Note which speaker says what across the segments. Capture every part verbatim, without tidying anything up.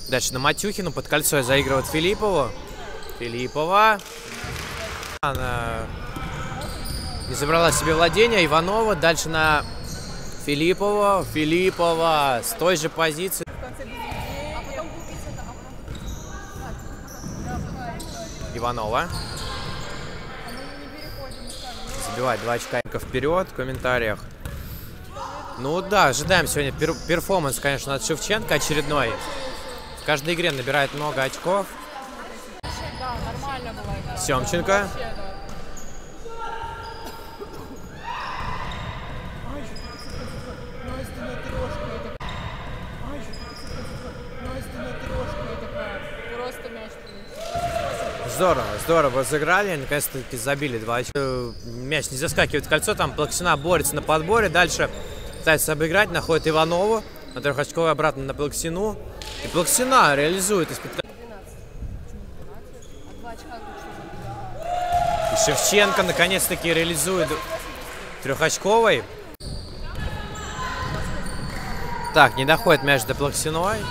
Speaker 1: Дальше на Матюхину под кольцо заигрывает Филиппову. Филиппова. Она не забрала себе владение. Иванова. Дальше на Филиппову. Филиппова с той же позиции. Иванова. Забивает два очка вперед в комментариях. Ну да, ожидаем сегодня пер перформанс, конечно, от Шевченко очередной. В каждой игре набирает много очков. Семченко. Здорово, здорово сыграли, наконец-таки забили два очка. Мяч не заскакивает в кольцо, там Плаксина борется на подборе, дальше пытается обыграть, находит Иванову, на трехочковой обратно на Плаксину. И Плаксина реализует из-под... И Шевченко наконец-таки реализует трехочковой. Так, не доходит мяч до Плаксиной.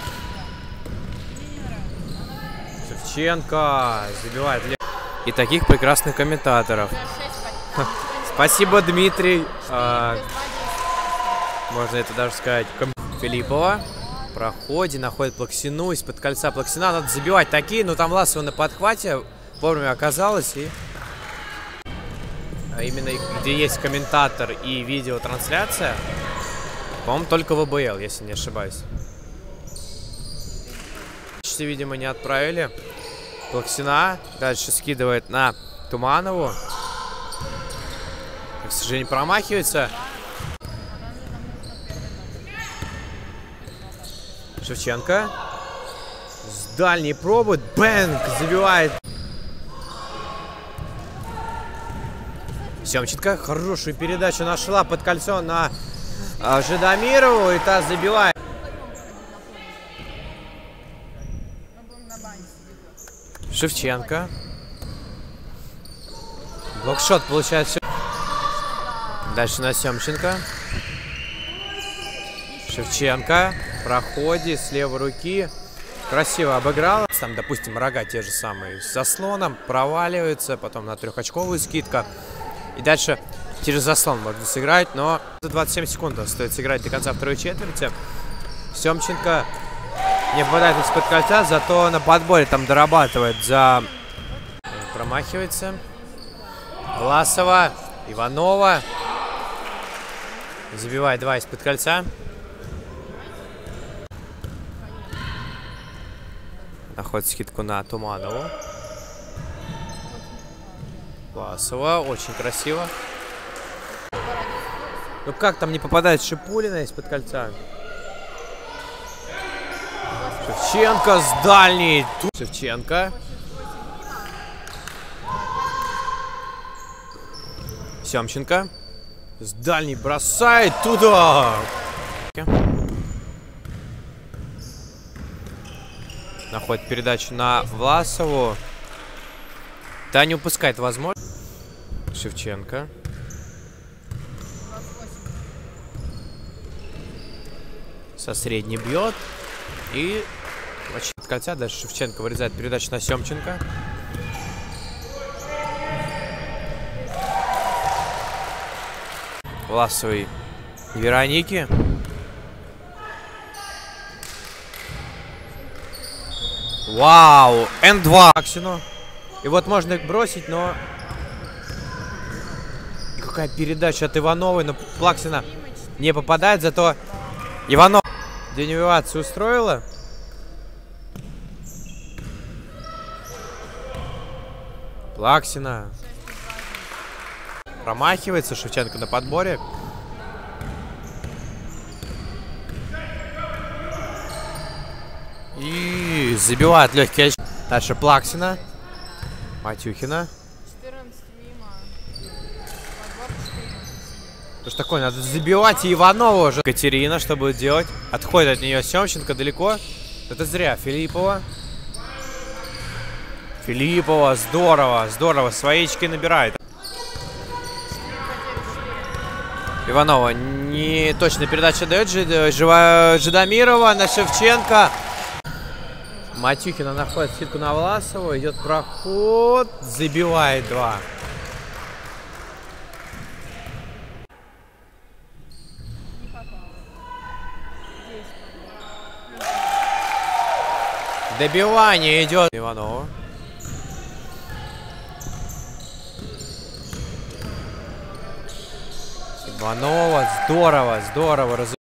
Speaker 1: Шевченко забивает. И таких прекрасных комментаторов. Спасибо, Дмитрий. А, можно это даже сказать. Филиппова. Проходе, находит Плаксину. Из-под кольца Плаксина. Надо забивать такие, но там Ласова на подхвате вовремя оказалась. И... А именно где есть комментатор и видеотрансляция. По-моему, только в ВБЛ, если не ошибаюсь. Видимо, не отправили. Плаксина дальше скидывает на Туманову. К сожалению, промахивается. Шевченко. С дальней пробы. Бэнк забивает. Семченко хорошую передачу нашла под кольцо на а, Жидомирову. И та забивает. Шевченко. Блокшот получается. Дальше на Семченко. Шевченко. Проходе с левой руки. Красиво обыграла. Там, допустим, рога те же самые. С заслоном. Проваливается. Потом на трехочковую скидка. И дальше через заслон можно сыграть. Но за двадцать семь секунд стоит сыграть до конца второй четверти. Семченко не попадает из-под кольца, зато на подборе там дорабатывает за... Промахивается. Власова. Иванова. Забивает два из-под кольца. Находит скидку на Туманову. Власова. Очень красиво. Ну как там не попадает Шипулина из-под кольца? Шевченко с дальней. Шевченко. Семченко. С дальней бросает туда. Находит передачу на Власову. Та не упускает возможность. Шевченко. Со средней бьет. И от кольца дальше Шевченко вырезает передачу на Семченко. Власовой Вероники. Вау! эн два. И вот можно их бросить, но... И какая передача от Ивановой, но Плаксина не попадает, зато Иванов денивацию устроила. Плаксина. Промахивается Шевченко на подборе. И забивает легкий очки. Дальше Плаксина. Матюхина. Что ж такое, надо забивать и Иванова уже. Катерина, что будет делать? Отходит от нее Семченко далеко. Это зря. Филиппова. Филиппова, здорово, здорово. Свои очки набирает. Иванова не точно передача дает. Жидомирова на Шевченко. Матюхина находит скидку на Власову. Идет проход. Забивает два. Добивание идет Иванова. Иванова. Здорово, здорово.